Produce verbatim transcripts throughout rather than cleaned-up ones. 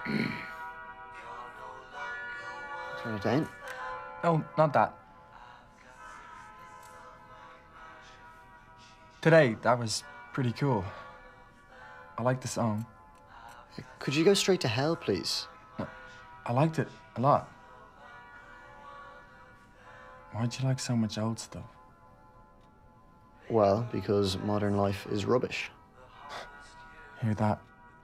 Turn it down. No, not that. Today, that was pretty cool. I liked the song. Could you go straight to hell, please? No, I liked it a lot. Why'd you like so much old stuff? Well, because modern life is rubbish. Hear that?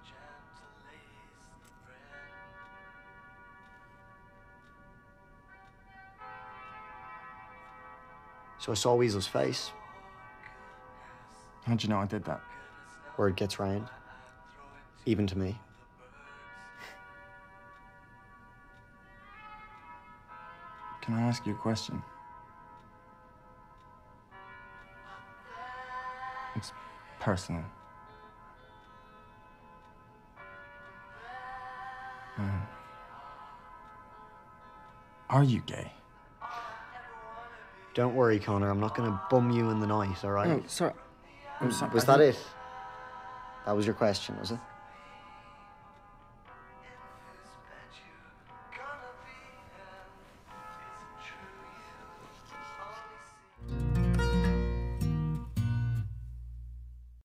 So I saw Weasel's face. How'd you know I did that? Word gets round. Even to me. Can I ask you a question? It's personal. Um, are you gay? Don't worry, Connor. I'm not going to bum you in the night, all right? No, sorry. I'm sorry. Was I that think- it? That was your question, was it?